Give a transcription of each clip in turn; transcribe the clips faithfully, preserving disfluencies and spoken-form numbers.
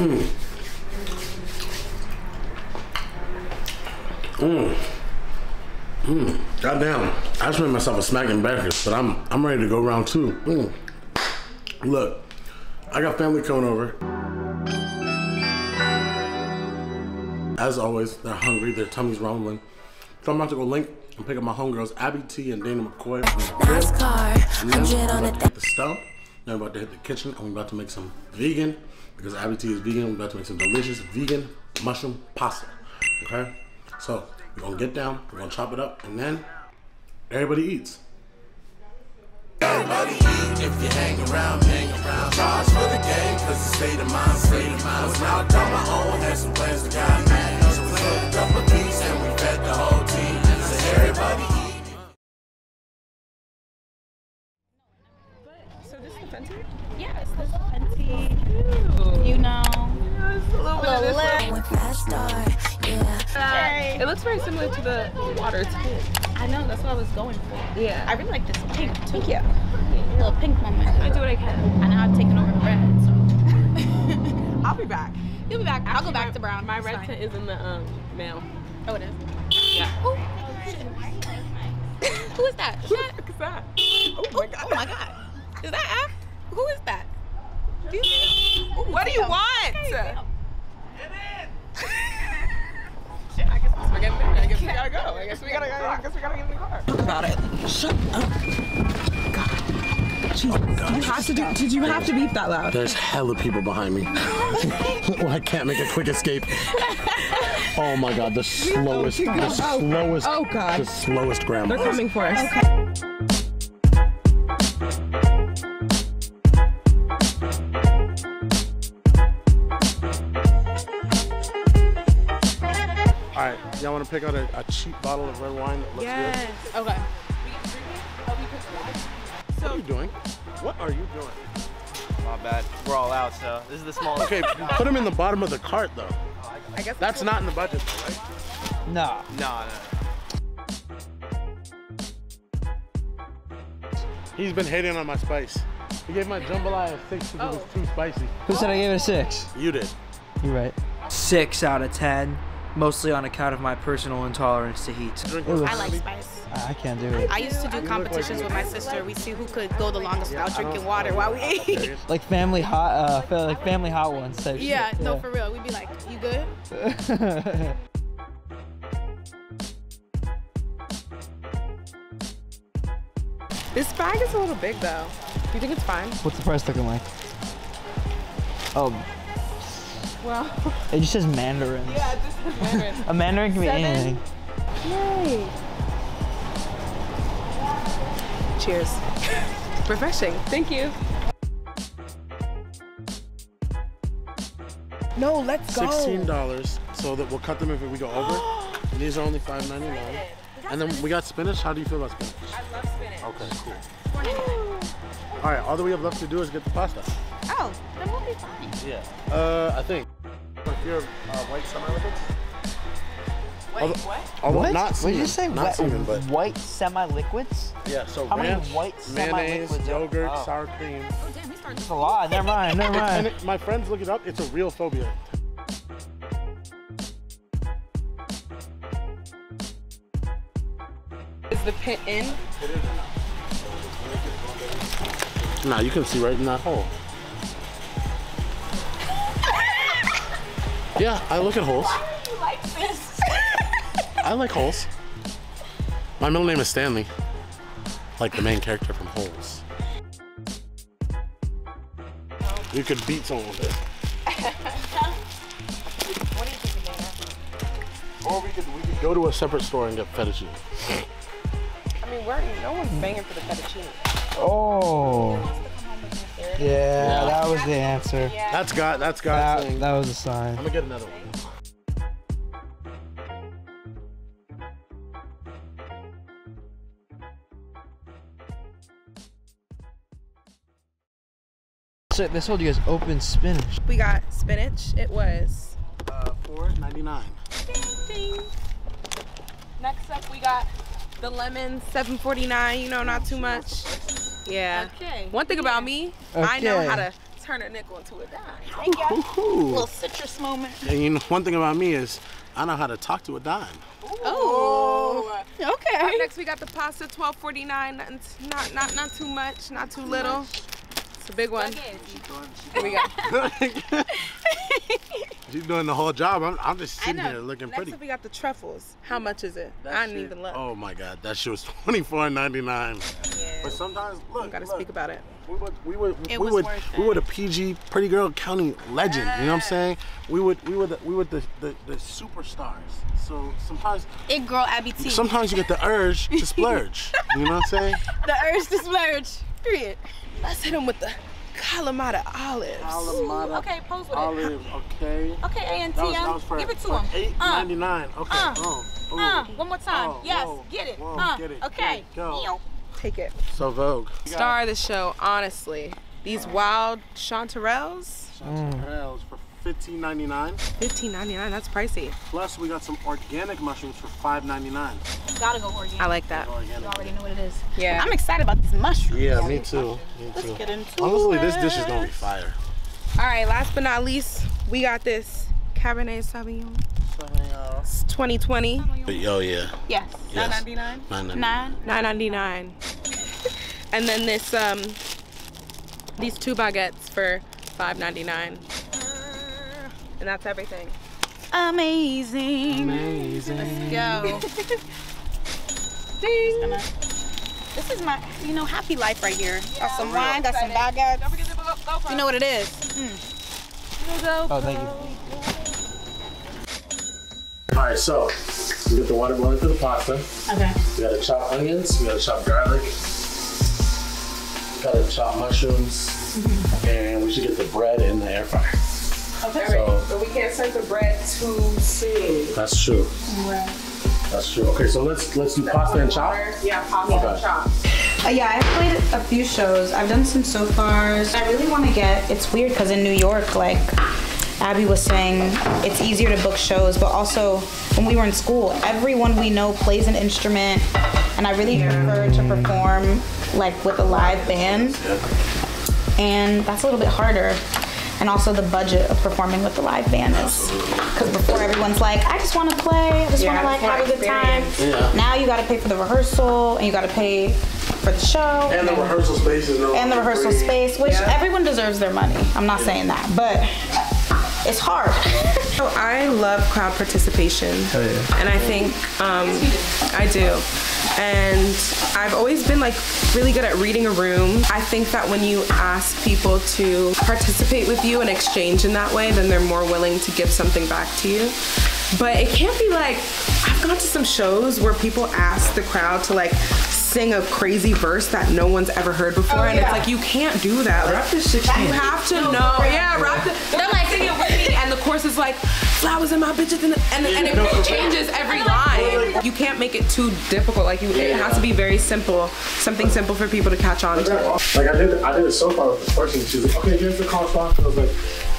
Mmm. Mmm. Mmm. Goddamn. I just made myself a smacking breakfast, but I'm I'm ready to go round two. Mmm. Look, I got family coming over. As always, they're hungry, their tummy's rumbling. So I'm about to go link and pick up my homegirls, Abby T and Dana McCoy from the crib. And then I'm about to hit the stove. Then I'm about to hit the kitchen and we're about to make some vegan, because Abby T is vegan, we're about to make some delicious vegan mushroom pasta, okay? So, we're gonna get down, we're gonna chop it up, and then everybody eats. Everybody eat if you hang around, hang around. Charge for the game, cause the state of mind, state of mind. So now I got my own, had some plans to got man. So we hooked up a piece and we fed the whole team. So everybody eat. So this is the Fenty? Yes, this is Fenty. You know. Yes, a little bit of this. Yeah. Uh, it looks very similar to the water too. I know, that's what I was going for. Yeah. I really like this pink too. Thank you. A little pink moment. I do what I can. And now I've taken over the red, so. I'll be back. You'll be back. I'll Actually, go back my, to brown. My It's red fine. tint is in the um mail. Oh, it is? Yeah. Oh, shit. Who is that? Is Who that? the fuck is that? Oh my god. Oh my god. Is that Af? Who is that? Do you see him? Ooh, What do you damn. want? Okay, damn. Shit, I guess we're getting there. I guess we gotta go. I guess we gotta go. I guess we gotta get in the car. Talk about it. Shut up. God. Jesus. Oh, God. You have to do, did you have to beep that loud? There's hella people behind me. Well, I can't make a quick escape. Oh my God, the slowest, keep the going. Oh. slowest, Oh, God. the slowest grandma. They're coming for us. Okay. All right, y'all want to pick out a, a cheap bottle of red wine that looks Yes. Okay. good? What are you doing? What are you doing? My bad. We're all out, so this is the smallest. Okay, put them in the bottom of the cart though. I guess That's not in the budget, right? No. No, no. He's been hating on my spice. He gave my jambalaya a six because it was too spicy. Who said I gave it a six? You did. You're right. Six out of ten, mostly on account of my personal intolerance to heat. Drink It was- I like spice. I can't do it. I used to do competitions with my sister. We see who could go the longest without drinking water while we ate. Like family hot, uh, fa- like family hot ones type Yeah, shit. no, for real. We'd be like, you good? This bag is a little big though. You think it's fine? What's the price looking like? Oh, Well, it just says Mandarin. yeah, it just says Mandarin. A Mandarin can be Seven. anything. Yay. Cheers. Refreshing. Thank you. No, let's go. Sixteen dollars, so that we'll cut them if we go over. And these are only five ninety-nine. And then we got spinach. How do you feel about spinach? I love spinach. Okay, cool. All right, all that we have left to do is get the pasta. Oh, then we'll be fine. Yeah. Uh, I think. If you're uh, white semi-liquids. Wait, Although, what? although What? not What semen, did you say? not Wet- semen, but white semi-liquids? yeah. So How many ranch, white mayonnaise, semi-liquids are- yogurt, oh. sour cream. Oh, damn, we started. It's a lot. Never mind. Never And mind. it, my friends look it up. It's a real phobia. Is the pit in? Nah, you can see right in that hole. Yeah, I look at holes. You like this? I like holes. My middle name is Stanley. Like the main character from Holes. You could beat someone with it. What do you think, Dana? Or we could we could go to a separate store and get fettuccine. I mean, we're, no one's banging for the fettuccine. Oh. Yeah, that was the answer. That's God. That's God's That, thing. that was a sign. I'm gonna get another one. So they sold you guys open spinach. We got spinach. It was. Uh, four ninety-nine. Ding. Next up, we got the lemon, seven forty-nine. You know, not too much. Yeah. Okay. One thing about me, I know Okay. how to turn a nickel into a dime. Thank you. Ooh. Little citrus moment. And you know, one thing about me is I know how to talk to a dime. Oh. Okay. Up next we got the pasta, twelve forty-nine. Not not not too much, not too little. It's a big one. Here we go. She's doing the whole job. I'm, I'm just sitting here looking Next pretty. up we got the truffles. How much is it? That I shit- didn't even look. Oh my God, that shit was twenty-four ninety-nine. Yeah. But sometimes, look, I gotta look, speak about it. We would, we would, It we was would, worth we it. would a P G Pretty Girl County legend. You know what I'm saying? We would, we would, we would the, the, the superstars. So sometimes, It girl Abby T. sometimes you get the urge to splurge. You know what I'm saying? The urge to splurge. Period. Let's hit them with the Kalamata olives. Kalamata Okay, pose with it. olives. Okay. Okay, A N T That was, M. that was for Give it to for him. eight ninety-nine. Okay. Uh, oh. Ooh. Uh, one more time. Oh, yes, whoa, get it. whoa, uh, get it, okay. get it, go. Ew. Take it. So Vogue. Star of the show, honestly. These wild chanterelles, Chanterelles for fifteen ninety-nine. fifteen ninety-nine. That's pricey. Plus we got some organic mushrooms for five ninety-nine. Gotta go organic. I like that. You already know what it is. Yeah. I'm excited about this mushroom. Yeah, me too. Me Let's too. get into Honestly, it. this dish is gonna be fire. All right. Last but not least, we got this Cabernet Sauvignon. It's twenty twenty. But yo, yeah. Yes. Yes. nine ninety-nine. Nine ninety-nine. Nine. nine ninety-nine. And then this um these two baguettes for five ninety-nine. And that's everything. Amazing. Amazing. Let's go. Ding. This is my, you know, happy life right here. Got some wine, got some Don't baguettes. forget to go, go You know what it is. Oh, thank you. All right, so we get the water boiling for the pasta. Okay. We gotta chop onions. We gotta chop garlic. We gotta chop mushrooms, Mm-hmm. and we should get the bread in the air fryer. Okay. So- But we can't serve the bread too soon. That's true. That's true. Okay, so let's let's do pasta and chop. Yeah, pasta Okay. and chop. Uh, yeah, I've played a few shows. I've done some sofars. I really want to get, it's weird because in New York, like Abby was saying, it's easier to book shows, but also when we were in school, everyone we know plays an instrument, and I really prefer to perform like with a live band, and that's a little bit harder. And also the budget of performing with the live band is, because before everyone's like, I just want to play, I just Yeah, want to like it's more have a good time. Yeah. Now you got to pay for the rehearsal, and you got to pay for the show. And the rehearsal space is no and the longer rehearsal free. space, which Yeah. everyone deserves their money. I'm not saying that, but it's hard. So I love crowd participation. Hell yeah. And I think um, I do. And I've always been like really good at reading a room. I think that when you ask people to participate with you and exchange in that way, then they're more willing to give something back to you. But it can't be like, I've gone to some shows where people ask the crowd to like sing a crazy verse that no one's ever heard before, Oh, and yeah. it's like you can't do that. Like, Rap this sixteen. you have to know. Yeah, rap the, they're like sing it with me, and the chorus is like flowers in my bitches, and and, and it changes every line. You can't make it too difficult. Like you, it has to be very simple, something simple for people to catch on to. Like I did, I did it so far with this person. She was like, "Okay, here's the call song." I was like,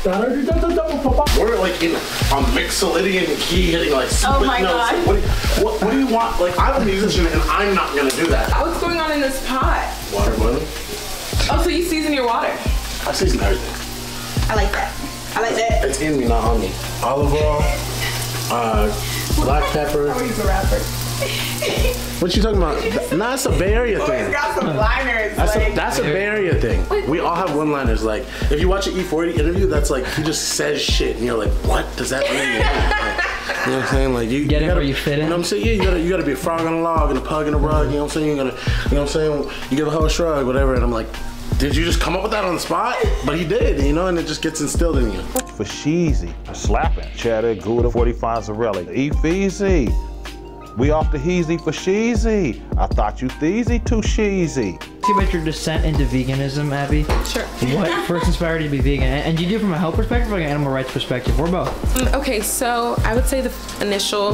"We're like in a Mixolydian key, hitting like split Oh my notes. God. What, do you- what, what do you want? Like I'm a musician and I'm not gonna do that." What's going on in this pot? Water boiling. Oh, so you season your water? I season everything. I like that. I like that. It's in me, not on me. Olive oil, uh, black pepper. He's a rapper. What you talking about? Nah, it's a Bay Area thing. got some liners. That's a, that's a Bay Area thing. We all have one-liners. Like, if you watch an E forty interview, that's like, he just says shit, and you're like, what does that mean? Like, you know what I'm saying? Like, you, Get you it gotta, where you fit in? You know what I'm saying? Yeah, you gotta, you gotta be a frog on a log and a pug in a rug. You know what I'm saying? You gotta, you know what I'm saying? You give a hoe a shrug, whatever. And I'm like, did you just come up with that on the spot? But he did, you know, and it just gets instilled in you. For Sheezy, slapping. Cheddar, Gouda, forty-five Zarelli. Easy. We off the heezy for Sheezy. I thought you theezy too sheezy. See about your descent into veganism, Abby? Sure. What first inspired you to be vegan? And do you do it from a health perspective or like an animal rights perspective, or both? Okay, so I would say the initial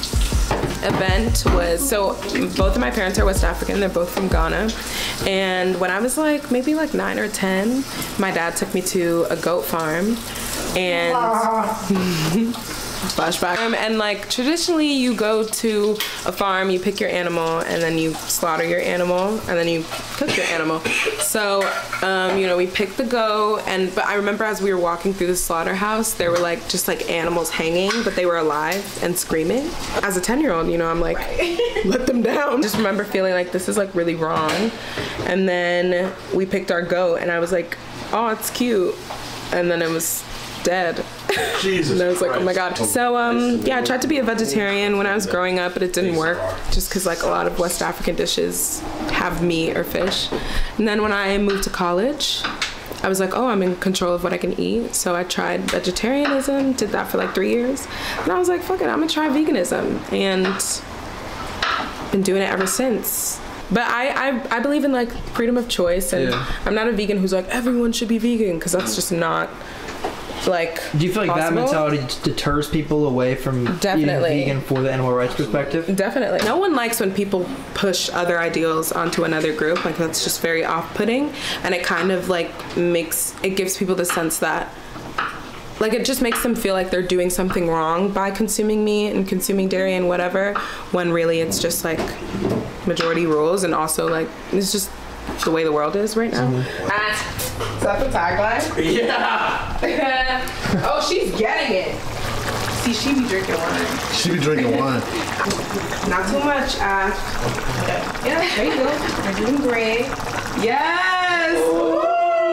event was, so both of my parents are West African, they're both from Ghana, and when I was like maybe like nine or ten, my dad took me to a goat farm, and Flashback. Um, and like traditionally you go to a farm, you pick your animal, and then you slaughter your animal, and then you cook your animal. So, um, you know, we picked the goat, and but I remember as we were walking through the slaughterhouse, there were like just like animals hanging, but they were alive and screaming. As a ten year old, you know, I'm like, let them down. Just remember feeling like this is like really wrong. And then we picked our goat, and I was like, oh, it's cute. And then it was dead. Jesus and I was like, Christ. Oh my god. So um yeah, I tried to be a vegetarian when I was growing up, but it didn't work just because like a lot of West African dishes have meat or fish. And then when I moved to college, I was like, oh, I'm in control of what I can eat. So I tried vegetarianism, did that for like three years. And I was like, fuck it, I'm gonna try veganism. And been doing it ever since. But I, I, I believe in like freedom of choice, and yeah. I'm not a vegan who's like, everyone should be vegan, because that's just not like Do you feel like possible. That mentality deters people away from Definitely. eating vegan for the animal rights perspective? Definitely. No one likes when people push other ideals onto another group. Like that's just very off-putting, and it kind of like makes, it gives people the sense that like it just makes them feel like they're doing something wrong by consuming meat and consuming dairy and whatever, when really it's just like majority rules, and also like it's just the way the world is right now. Mm-hmm. Ah, is that the tagline? Yeah. Oh, she's getting it. See, she be drinking wine. She be drinking wine. Not too much, Ash. Okay. Yeah, there you go. You're doing great. Yes. Ooh.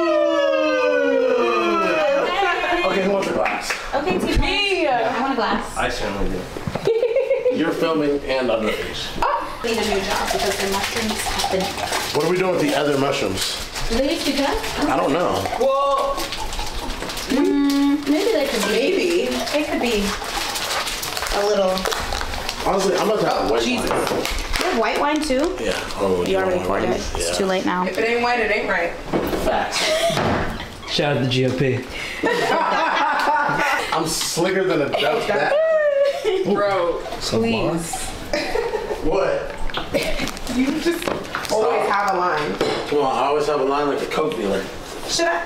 Okay, who wants a glass? Okay, team. Me. I want a glass. I certainly do. You're filming and on the fish. Oh, I need a new job because the mushrooms have been. What are we doing with the other mushrooms? Do they used to cut? I don't know. Well, mm, maybe they could be. Maybe. It could be a little. Honestly, I'm about to have oh, white Jesus. wine. You have white wine too? Yeah. Oh, you already poured it. Yeah. It's too late now. If it ain't white, it ain't right. Facts. Shout out to the G O P. I'm slicker than a Dutch bat. Bro, please. What? You just always have a line. Come on, I always have a line like a Coke dealer. Should I?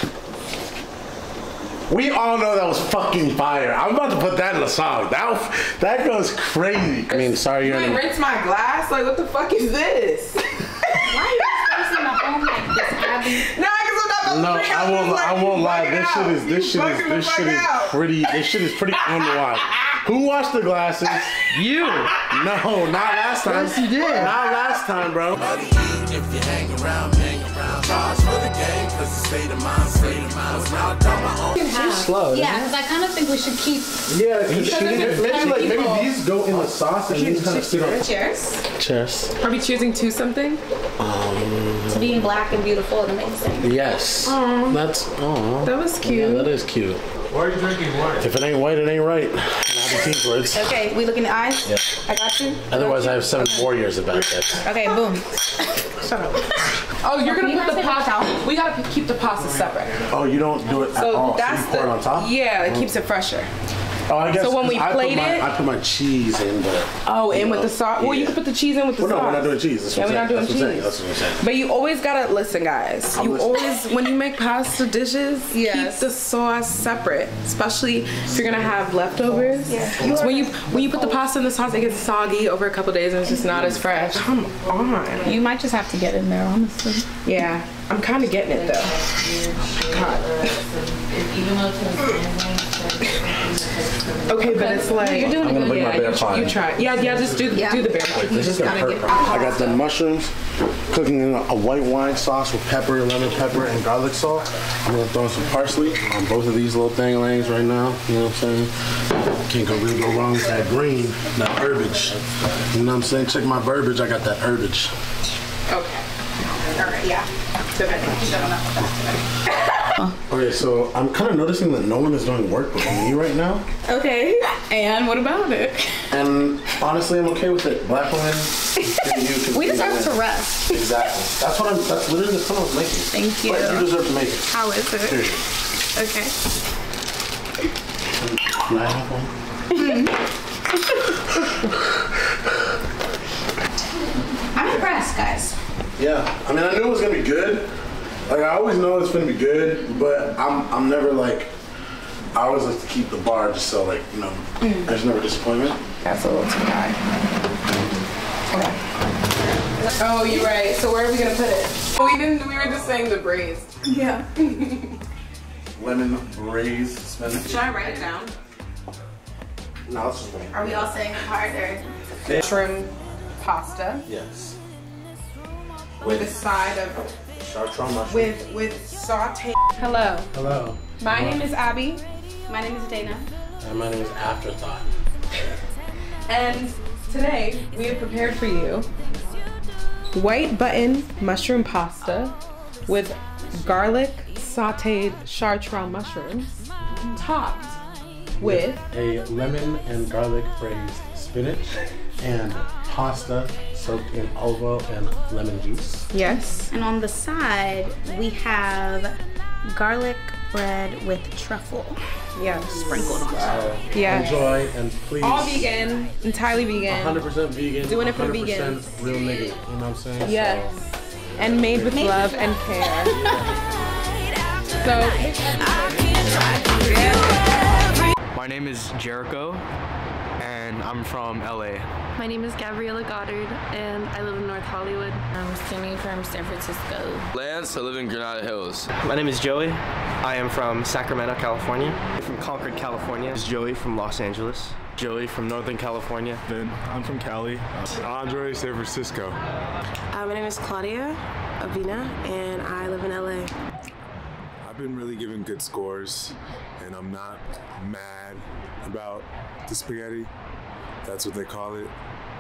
We all know that was fucking fire. I'm about to put that in the song. That that goes crazy. I mean, sorry you're. You ain't rinse my glass. Like, what the fuck is this? Why are you facing the home like this, Abby? No, No, I won't. Like, I won't lie. This shit is. This shit is. This shit is out. pretty. This shit is pretty unwashed. Who washed the glasses? You. No, not last time. Yes, you did. Not last time, bro. If you hang around, hang around. Charge for the game, cause the state of mind, state of mind. Now I my own. It's slow. Yeah, because I kind of think we should keep. Yeah, maybe, maybe like maybe these go in the sauce and these kind of sit on. Cheers. Cheers. Are we choosing to something? Um. To being black and beautiful and amazing. Yes. Aww. That's. Oh. That was cute. Yeah, that is cute. Why are you drinking wine? If it ain't white, it ain't right. Words. Okay, we look in the eyes? Yeah. I got you. Otherwise, I have seven more years of bad tips. Okay, boom. Shut up. Oh, you're gonna put the pasta. We gotta keep the pasta separate. Oh, you don't do it at so all. That's so you pour the, it on top? Yeah, it keeps it fresher. Oh, I guess. So when we I plate put my, it, I put my cheese in, but oh, in with know, the sauce. Well, yeah. you can put the cheese in with the well, sauce. No, we're not doing cheese. That's yeah, what we're not doing That's cheese. What That's what I'm saying. But you always gotta listen, guys. I'm you listening. always, when you make pasta dishes, yes. keep the sauce separate, especially if you're gonna have leftovers. Yeah. So when you when you put the pasta in the sauce, it gets soggy over a couple days and it's just not as fresh. Come on. You might just have to get in there, honestly. Yeah, I'm kind of getting it though. God. Okay, but it's like no, you're doing I'm gonna good. make my Yeah, bear you, pie. you try. Yeah, yeah, just do Yeah. do the bear pie. This is gonna hurt. I got the mushrooms cooking in a, a white wine sauce with pepper, lemon pepper, and garlic salt. I'm gonna throw in some parsley on both of these little thanglings right now. You know what I'm saying? Can't go really go wrong with that green, that herbage. You know what I'm saying? Check my verbiage. I got that herbage. Okay. All right. Yeah. So that Okay, so I'm kind of noticing that no one is doing work with me right now. Okay, and what about it? And honestly, I'm okay with it. Black women, you we deserve to rest. Exactly. That's what I'm. That's literally the point I was making. Thank you. But you deserve to make it. How is it? Period. Okay. Can I have one? I'm impressed, guys. Yeah, I mean, I knew it was gonna be good. Like I always know it's gonna be good, but I'm I'm never like I always like to keep the bar just so, like, you know, mm. there's never disappointment. That's a little too high. Okay. Oh, you're right. So where are we gonna put it? Oh, we didn't. We were just saying the braised. Yeah. Lemon braised spinach. Should I write it down? No, let's just wait. Are we all saying it hard or? Shrimp pasta. Yes. With a side of. Chartreuse mushroom. With with sauté. Hello. Hello. My Hello. name is Abby. My name is Dana. And my name is Afterthought. And today we have prepared for you white button mushroom pasta with garlic sautéed chartreuse mushrooms, topped with a lemon and garlic braised spinach and pasta soaked in olive oil and lemon juice. Yes. And on the side we have garlic bread with truffle. Yes. Sprinkled on top. Yes. Enjoy and please. All vegan, entirely vegan. one hundred percent vegan. Doing it for one hundred percent vegans. Real nigga, you know what I'm saying? Yes. So, and made with made love with and care. So. My name is Jericho, and I'm from L A. My name is Gabriella Goddard, and I live in North Hollywood. I'm Cindy from San Francisco. Lance, I live in Granada Hills. My name is Joey. I am from Sacramento, California. I'm from Concord, California. This is Joey from Los Angeles. Joey from Northern California. Ben, I'm from Cali. Uh, Andre, San Francisco. Uh, my name is Claudia Avina, and I live in L A. I've been really giving good scores, and I'm not mad about the spaghetti. That's what they call it.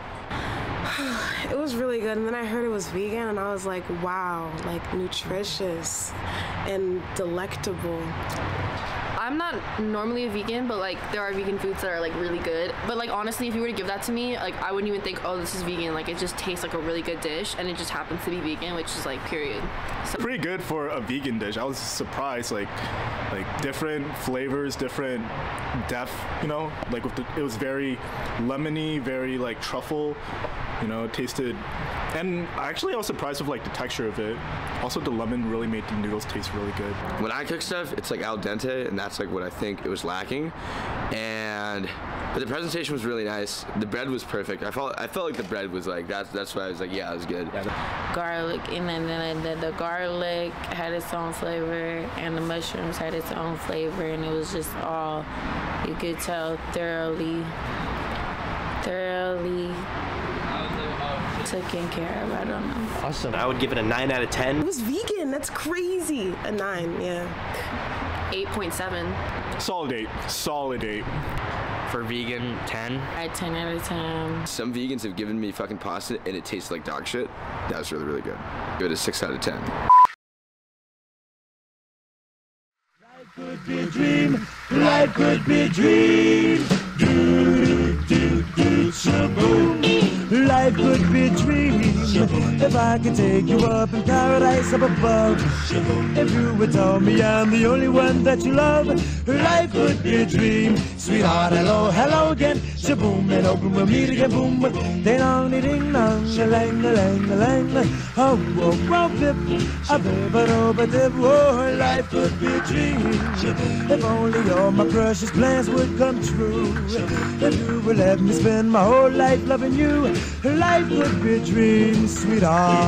It was really good, and then I heard it was vegan, and I was like, wow, like nutritious and delectable. I'm not normally a vegan, but like there are vegan foods that are like really good. But like honestly, if you were to give that to me, like I wouldn't even think, oh, this is vegan. Like it just tastes like a really good dish, and it just happens to be vegan, which is like period. So pretty good for a vegan dish. I was surprised, like like different flavors, different depth. You know, like with the, it was very lemony, very like truffle. You know, it tasted, and actually I was surprised with like the texture of it. Also, the lemon really made the noodles taste really good. When I cook stuff, it's like al dente, and that's like what I think it was lacking. And but the presentation was really nice. The bread was perfect. I felt I felt like the bread was like that's that's why I was like, yeah, it was good. Garlic, and then the, the garlic had its own flavor, and the mushrooms had its own flavor, and it was just all you could tell thoroughly, thoroughly. taken care of. I don't know. Awesome. I would give it a nine out of ten. It was vegan. That's crazy. A nine, yeah. eight point seven. Solid eight. Solid eight. For vegan, ten. I ten out of ten. Some vegans have given me fucking pasta and it tastes like dog shit. That was really, really good. Give it a six out of ten. Life could be a dream. Life could be a dream. Do, do, do, shaboom. Life could be a dream if I could take you up in paradise up above. If you would tell me I'm the only one that you love, life could be a dream. Sweetheart, hello, hello again. Shaboom, and open we'll meet again. Boom, ding dong, ding dong, a lang, a lang, a lang. Oh, oh, oh, bip, a bip, a do, a dip. Oh, life could be a dream if only all my precious plans would come true. If you would let me spend my whole life loving you, life could be a dream,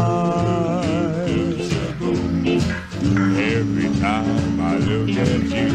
sweetheart. Every time I look at you,